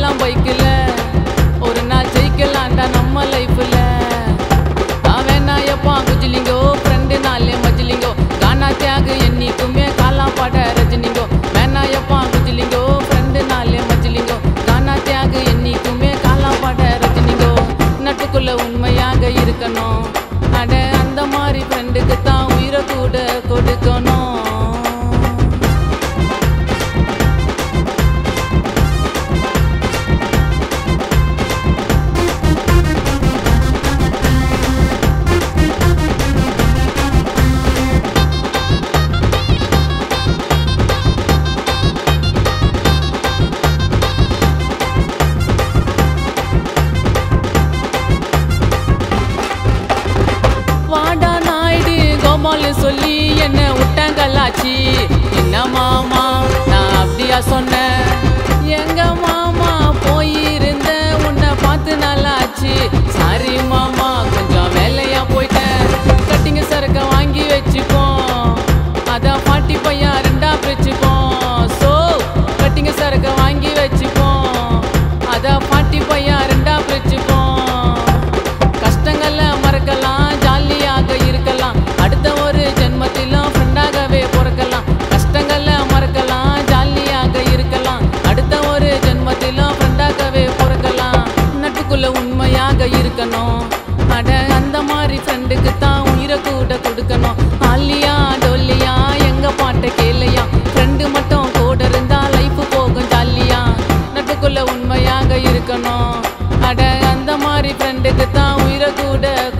போலாம் பைக்கில் ஒரு நாள் ஜெயிக்கலாண்டா நம்ம லைஃப்ல வேணா எப்பா குஜிலிங்கோ ஃப்ரெண்டு நாளே மஜிலிங்கோ கானா தியாகு என்னைக்குமே காலாம் பாட ரஜினிங்கோ வேணா எப்பா குஜிலிங்கோ ஃப்ரெண்டு நாளே மஜிலிங்கோ கானா தியாகு என்னைக்குமே காலாம் பாட ரஜினிங்கோ நட்புக்குள்ள உண்மையாக இருக்கணும் அட அந்த மாதிரி ஃப்ரெண்டுக்கு தான் உயிரை கூட கொடுக்கணும் சொல்லி என்ன விட்டாங்களாச்சி என்ன மாமா நான் அப்படியா சொன்னேன் எங்க மாமா போயிருந்த உன்னை பார்த்து நல்லாச்சு சாரி மாமா கொஞ்சம் வேலையா போயிட்டேன் கட்டிங்க சரக்க வாங்கி வச்சுப்போம் அதான் பாட்டி பையா ரெண்டா பிரிச்சுப்போம் சோ கட்டிங்க சரக்க வாங்கி வச்சுப்போம் அதான் பாட்டி பையா ரெண்டா பிரிச்சுப்போம் கஷ்டங்கள்ல மறக்கலாம் ஜாலியாக இருக்கலாம் அடுத்த ஒரு ஜென்மத்திலும் ஃப்ரெண்டாகவே பிறக்கலாம் கஷ்டங்கள்ல மறக்கலாம் ஜாலியாக இருக்கலாம் அடுத்த ஒரு ஜென்மத்திலும் ஃப்ரெண்டாகவே பிறக்கலாம் நட்புக்குள்ள உண்மையாக இருக்கணும் அட அந்த மாதிரி ஃப்ரெண்டுக்கு தான் உயிரை கூட கொடுக்கணும் ஆலியா டோல்லியா எங்க பாட்டை கேளையா ஃப்ரெண்டு மட்டும் கூட இருந்தா லைஃப் போகும் ஜாலியா நட்புக்குள்ள உண்மையாக இருக்கணும் அட அந்த மாதிரி ஃப்ரெண்டுக்கு தான் உயிரை கூட